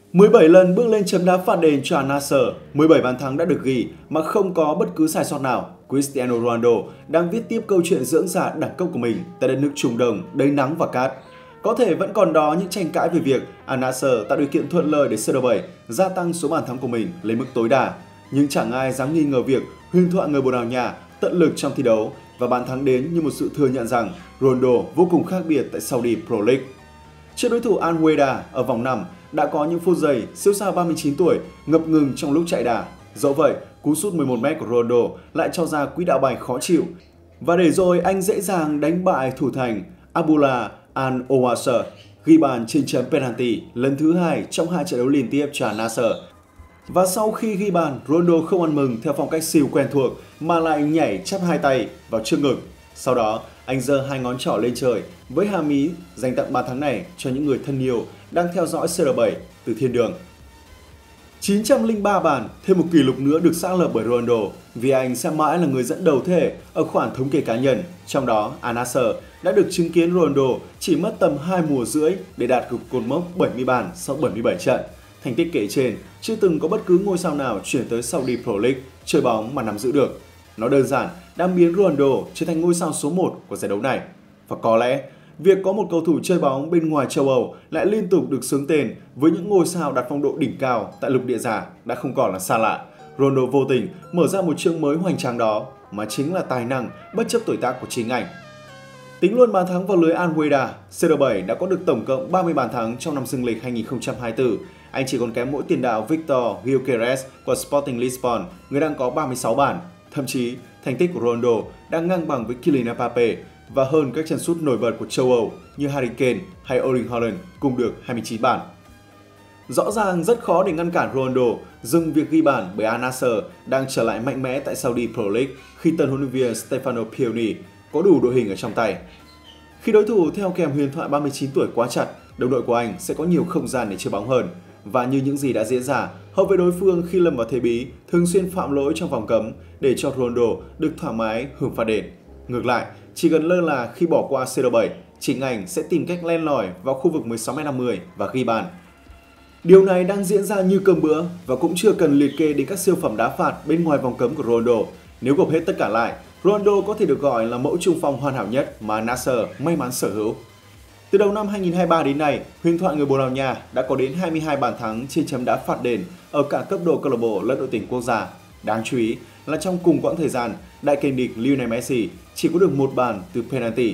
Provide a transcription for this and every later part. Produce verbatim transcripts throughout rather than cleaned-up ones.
mười bảy lần bước lên chấm đá phạt đền cho Al Nassr, mười bảy bàn thắng đã được ghi mà không có bất cứ sai sót nào. Cristiano Ronaldo đang viết tiếp câu chuyện dưỡng già đẳng cấp của mình tại đất nước Trung Đông đầy nắng và cát. Có thể vẫn còn đó những tranh cãi về việc Al Nassr tạo điều kiện thuận lợi để xê đê bảy gia tăng số bàn thắng của mình lên mức tối đa, nhưng chẳng ai dám nghi ngờ việc huyền thoại người Bồ Đào Nha tận lực trong thi đấu và bàn thắng đến như một sự thừa nhận rằng Ronaldo vô cùng khác biệt tại Saudi Pro League. Trước đối thủ Al Wehda ở vòng năm đã có những phút giây siêu sao ba mươi chín tuổi ngập ngừng trong lúc chạy đà. Dẫu vậy, cú sút mười một mét của Ronaldo lại cho ra quỹ đạo bài khó chịu và để rồi anh dễ dàng đánh bại thủ thành Abdullah Al-Owaiser ghi bàn trên chấm penalty lần thứ hai trong hai trận đấu liên tiếp cho Al Nassr. Và sau khi ghi bàn, Ronaldo không ăn mừng theo phong cách siêu quen thuộc mà lại nhảy chắp hai tay vào trước ngực. Sau đó, anh giơ hai ngón trỏ lên trời với hàm ý dành tặng bàn thắng này cho những người thân yêu đang theo dõi xê đê bảy từ thiên đường. chín trăm lẻ ba bàn, thêm một kỷ lục nữa được xác lập bởi Ronaldo vì anh sẽ mãi là người dẫn đầu thể ở khoản thống kê cá nhân. Trong đó, Al Nassr đã được chứng kiến Ronaldo chỉ mất tầm hai mùa rưỡi để đạt được cột mốc bảy mươi bàn sau bảy mươi bảy trận. Thành tích kể trên chưa từng có bất cứ ngôi sao nào chuyển tới Saudi Pro League chơi bóng mà nắm giữ được. Nó đơn giản đang biến Ronaldo trở thành ngôi sao số một của giải đấu này. Và có lẽ, việc có một cầu thủ chơi bóng bên ngoài châu Âu lại liên tục được xướng tên với những ngôi sao đạt phong độ đỉnh cao tại lục địa già đã không còn là xa lạ. Ronaldo vô tình mở ra một chương mới hoành tráng đó mà chính là tài năng bất chấp tuổi tác của chính anh. Tính luôn bàn thắng vào lưới Al Wehda, xê đê bảy đã có được tổng cộng ba mươi bàn thắng trong năm dương lịch hai nghìn không trăm hai mươi tư. Anh chỉ còn kém mỗi tiền đạo Victor Gyökeres của Sporting Lisbon, người đang có ba mươi sáu bàn. Thậm chí, thành tích của Ronaldo đang ngang bằng với Kylian Mbappe và hơn các chân sút nổi bật của châu Âu như Harry Kane hay Erling Haaland cùng được hai mươi chín bàn. Rõ ràng rất khó để ngăn cản Ronaldo dừng việc ghi bàn bởi Al Nassr đang trở lại mạnh mẽ tại Saudi Pro League khi tân huấn luyện viên Stefano Pioli có đủ đội hình ở trong tay. Khi đối thủ theo kèm huyền thoại ba mươi chín tuổi quá chặt, đồng đội của anh sẽ có nhiều không gian để chơi bóng hơn. Và như những gì đã diễn ra, hậu vệ đối phương khi lâm vào thế bí thường xuyên phạm lỗi trong vòng cấm để cho Ronaldo được thoải mái hưởng phạt đền. Ngược lại, chỉ cần lơ là khi bỏ qua xê đê bảy, chính anh sẽ tìm cách len lỏi vào khu vực mười sáu mét năm mươi và ghi bàn. Điều này đang diễn ra như cơm bữa và cũng chưa cần liệt kê đến các siêu phẩm đá phạt bên ngoài vòng cấm của Ronaldo. Nếu gộp hết tất cả lại, Ronaldo có thể được gọi là mẫu trung phong hoàn hảo nhất mà Al Nassr may mắn sở hữu. Từ đầu năm hai nghìn không trăm hai mươi ba đến nay, huyền thoại người Bồ Đào Nha đã có đến hai mươi hai bàn thắng trên chấm đá phạt đền ở cả cấp độ câu lạc bộ lẫn đội tuyển quốc gia. Đáng chú ý là trong cùng quãng thời gian, đại kình địch Lionel Messi chỉ có được một bàn từ penalty.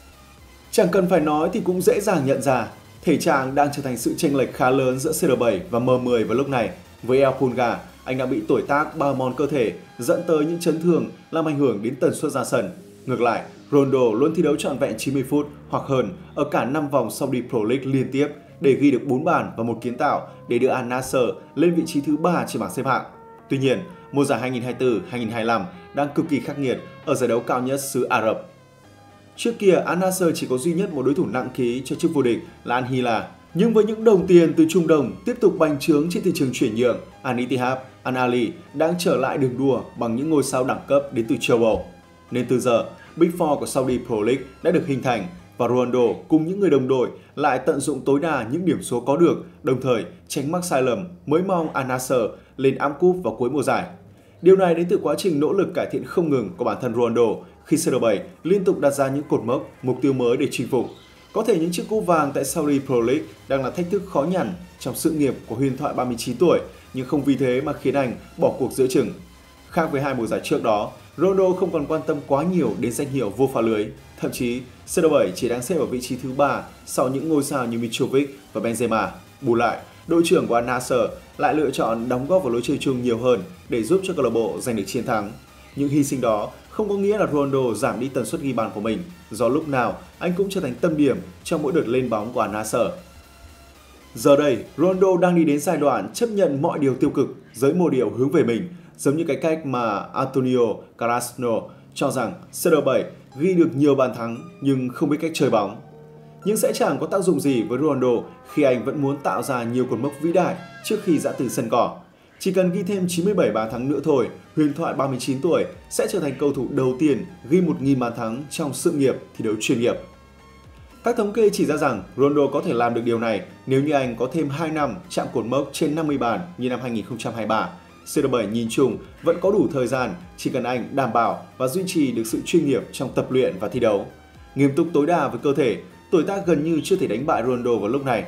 Chẳng cần phải nói thì cũng dễ dàng nhận ra, thể trạng đang trở thành sự chênh lệch khá lớn giữa xê đê bảy và em mười vào lúc này. Với El Pulga, anh đã bị tuổi tác bao mòn cơ thể dẫn tới những chấn thương làm ảnh hưởng đến tần suất ra sân. Ngược lại, Ronaldo luôn thi đấu trọn vẹn chín mươi phút hoặc hơn ở cả năm vòng Saudi Pro League liên tiếp để ghi được bốn bàn và một kiến tạo để đưa Al Nassr lên vị trí thứ ba trên bảng xếp hạng. Tuy nhiên, mùa giải hai nghìn không trăm hai mươi tư hai nghìn không trăm hai mươi lăm đang cực kỳ khắc nghiệt ở giải đấu cao nhất xứ Ả Rập. Trước kia, Al Nassr chỉ có duy nhất một đối thủ nặng ký cho chức vô địch là Al Hilal. Nhưng với những đồng tiền từ Trung Đông tiếp tục bành trướng trên thị trường chuyển nhượng, Al Ittihad, Al Ahly đang trở lại đường đua bằng những ngôi sao đẳng cấp đến từ châu Âu. Nên từ giờ, Big Four của Saudi Pro League đã được hình thành và Ronaldo cùng những người đồng đội lại tận dụng tối đa những điểm số có được, đồng thời tránh mắc sai lầm mới mong Al Nassr lên ẵm cúp vào cuối mùa giải. Điều này đến từ quá trình nỗ lực cải thiện không ngừng của bản thân Ronaldo khi xê đê bảy liên tục đặt ra những cột mốc, mục tiêu mới để chinh phục. Có thể những chiếc cúp vàng tại Saudi Pro League đang là thách thức khó nhằn trong sự nghiệp của huyền thoại ba mươi chín tuổi, nhưng không vì thế mà khiến anh bỏ cuộc giữa chừng. Khác với hai mùa giải trước đó, Ronaldo không còn quan tâm quá nhiều đến danh hiệu vô phá lưới. Thậm chí, xê đê bảy chỉ đang xếp ở vị trí thứ ba sau những ngôi sao như Mitrovic và Benzema. Bù lại, đội trưởng của Al Nassr lại lựa chọn đóng góp vào lối chơi chung nhiều hơn để giúp cho câu lạc bộ giành được chiến thắng. Những hy sinh đó không có nghĩa là Ronaldo giảm đi tần suất ghi bàn của mình, do lúc nào anh cũng trở thành tâm điểm trong mỗi đợt lên bóng của Al Nassr. Giờ đây, Ronaldo đang đi đến giai đoạn chấp nhận mọi điều tiêu cực, giới một điều hướng về mình, giống như cái cách mà Antonio Carrasco cho rằng xê đê bảy ghi được nhiều bàn thắng nhưng không biết cách chơi bóng. Nhưng sẽ chẳng có tác dụng gì với Ronaldo khi anh vẫn muốn tạo ra nhiều cột mốc vĩ đại trước khi giã từ sân cỏ. Chỉ cần ghi thêm chín mươi bảy bàn thắng nữa thôi, huyền thoại ba mươi chín tuổi sẽ trở thành cầu thủ đầu tiên ghi một nghìn bàn thắng trong sự nghiệp thi đấu chuyên nghiệp. Các thống kê chỉ ra rằng Ronaldo có thể làm được điều này nếu như anh có thêm hai năm chạm cột mốc trên năm mươi bàn như năm hai nghìn không trăm hai mươi ba. xê đê bảy nhìn chung vẫn có đủ thời gian, chỉ cần anh đảm bảo và duy trì được sự chuyên nghiệp trong tập luyện và thi đấu. Nghiêm túc tối đa với cơ thể, tuổi tác gần như chưa thể đánh bại Ronaldo vào lúc này.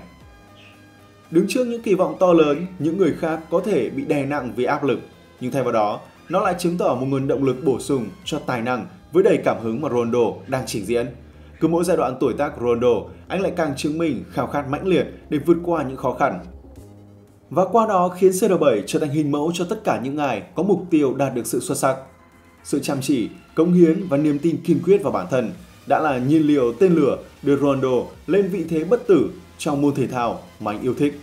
Đứng trước những kỳ vọng to lớn, những người khác có thể bị đè nặng vì áp lực, nhưng thay vào đó, nó lại chứng tỏ một nguồn động lực bổ sung cho tài năng với đầy cảm hứng mà Ronaldo đang trình diễn. Cứ mỗi giai đoạn tuổi tác của Ronaldo, anh lại càng chứng minh khao khát mãnh liệt để vượt qua những khó khăn. Và qua đó khiến xê đê bảy trở thành hình mẫu cho tất cả những ai có mục tiêu đạt được sự xuất sắc. Sự chăm chỉ, cống hiến và niềm tin kiên quyết vào bản thân đã là nhiên liệu tên lửa đưa Ronaldo lên vị thế bất tử trong môn thể thao mà anh yêu thích.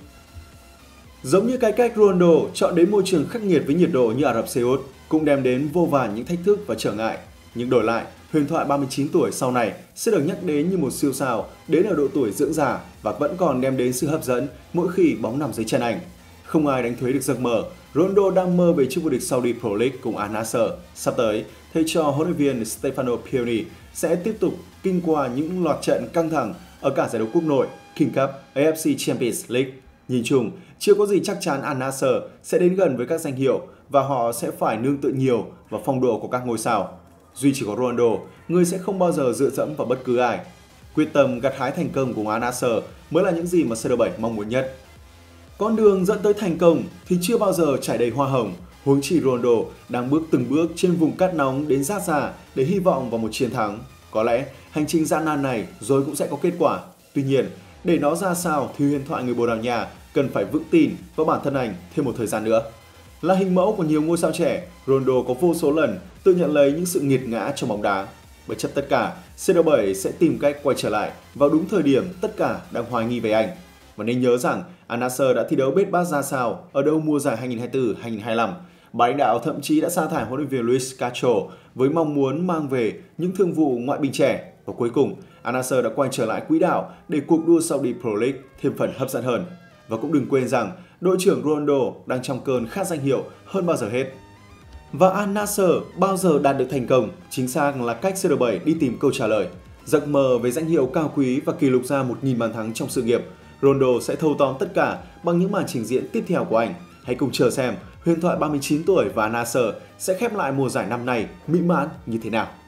Giống như cái cách Ronaldo chọn đến môi trường khắc nghiệt với nhiệt độ như Ả Rập Xê Út cũng đem đến vô vàn những thách thức và trở ngại. Nhưng đổi lại, huyền thoại ba mươi chín tuổi sau này sẽ được nhắc đến như một siêu sao đến ở độ tuổi dưỡng già và vẫn còn đem đến sự hấp dẫn mỗi khi bóng nằm dưới chân anh. Không ai đánh thuế được giấc mơ. Ronaldo đang mơ về chức vô địch Saudi Pro League cùng Al Nassr. Sắp tới, thầy trò huấn luyện viên Stefano Pioli sẽ tiếp tục kinh qua những loạt trận căng thẳng ở cả giải đấu quốc nội, King Cup, a ép xê Champions League. Nhìn chung, chưa có gì chắc chắn Al Nassr sẽ đến gần với các danh hiệu và họ sẽ phải nương tựa nhiều vào phong độ của các ngôi sao. Duy chỉ có Ronaldo, người sẽ không bao giờ dựa dẫm vào bất cứ ai. Quyết tâm gặt hái thành công của Al Nassr mới là những gì mà xê đê bảy mong muốn nhất. Con đường dẫn tới thành công thì chưa bao giờ trải đầy hoa hồng, huống chi Ronaldo đang bước từng bước trên vùng cát nóng đến rát ra để hy vọng vào một chiến thắng. Có lẽ hành trình gian nan này rồi cũng sẽ có kết quả. Tuy nhiên, để nó ra sao thì huyền thoại người Bồ Đào Nha cần phải vững tin vào bản thân anh thêm một thời gian nữa. Là hình mẫu của nhiều ngôi sao trẻ, Ronaldo có vô số lần tự nhận lấy những sự nghiệt ngã trong bóng đá. Bất chấp tất cả, xê đê bảy sẽ tìm cách quay trở lại vào đúng thời điểm tất cả đang hoài nghi về anh. Và nên nhớ rằng Al Nassr đã thi đấu bết bát ra sao ở đâu mùa giải hai nghìn không trăm hai mươi tư hai nghìn không trăm hai mươi lăm. Bà lãnh đạo thậm chí đã sa thải huấn luyện viên Luis Castro với mong muốn mang về những thương vụ ngoại binh trẻ. Và cuối cùng, Al Nassr đã quay trở lại quỹ đạo để cuộc đua Saudi Pro League thêm phần hấp dẫn hơn. Và cũng đừng quên rằng đội trưởng Ronaldo đang trong cơn khát danh hiệu hơn bao giờ hết. Và Al Nassr bao giờ đạt được thành công chính xác là cách xê đê bảy đi tìm câu trả lời. Giấc mơ về danh hiệu cao quý và kỷ lục ra một nghìn bàn thắng trong sự nghiệp, Ronaldo sẽ thâu tóm tất cả bằng những màn trình diễn tiếp theo của anh. Hãy cùng chờ xem huyền thoại ba mươi chín tuổi và Al Nassr sẽ khép lại mùa giải năm nay mỹ mãn như thế nào.